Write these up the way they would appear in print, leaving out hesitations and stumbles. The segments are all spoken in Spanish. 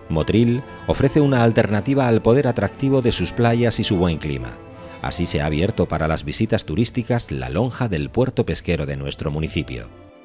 Motril ofrece una alternativa al poder atractivo de sus playas y su buen clima. Así se ha abierto para las visitas turísticas la lonja del puerto pesquero de nuestro municipio.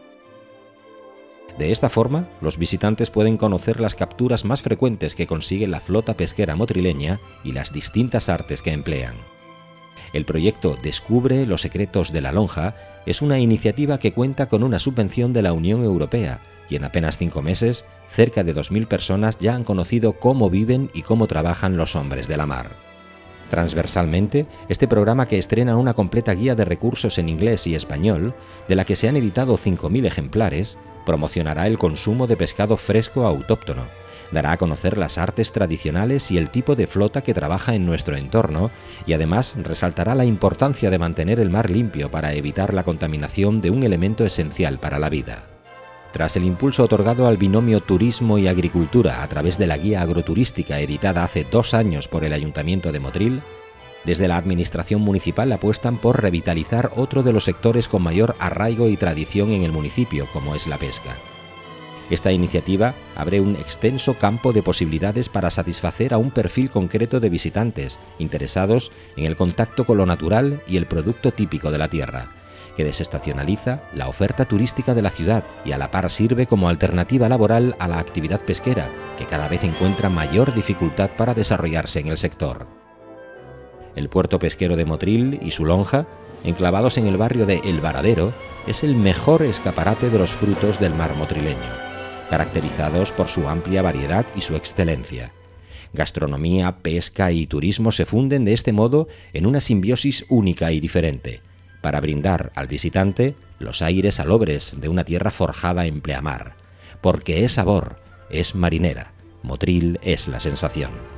De esta forma, los visitantes pueden conocer las capturas más frecuentes que consigue la flota pesquera motrileña y las distintas artes que emplean. El proyecto Descubre los secretos de la lonja es una iniciativa que cuenta con una subvención de la Unión Europea y en apenas 5 meses, cerca de 2.000 personas ya han conocido cómo viven y cómo trabajan los hombres de la mar. Transversalmente, este programa, que estrena una completa guía de recursos en inglés y español, de la que se han editado 5.000 ejemplares, promocionará el consumo de pescado fresco autóctono, dará a conocer las artes tradicionales y el tipo de flota que trabaja en nuestro entorno y además resaltará la importancia de mantener el mar limpio para evitar la contaminación de un elemento esencial para la vida. Tras el impulso otorgado al binomio turismo y agricultura a través de la guía agroturística editada hace 2 años por el Ayuntamiento de Motril, desde la Administración Municipal apuestan por revitalizar otro de los sectores con mayor arraigo y tradición en el municipio, como es la pesca. Esta iniciativa abre un extenso campo de posibilidades para satisfacer a un perfil concreto de visitantes interesados en el contacto con lo natural y el producto típico de la tierra, que desestacionaliza la oferta turística de la ciudad y a la par sirve como alternativa laboral a la actividad pesquera, que cada vez encuentra mayor dificultad para desarrollarse en el sector. El puerto pesquero de Motril y su lonja, enclavados en el barrio de El Varadero, es el mejor escaparate de los frutos del mar motrileño, caracterizados por su amplia variedad y su excelencia. Gastronomía, pesca y turismo se funden de este modo en una simbiosis única y diferente, para brindar al visitante los aires salobres de una tierra forjada en pleamar. Porque es sabor, es marinera. Motril es la sensación.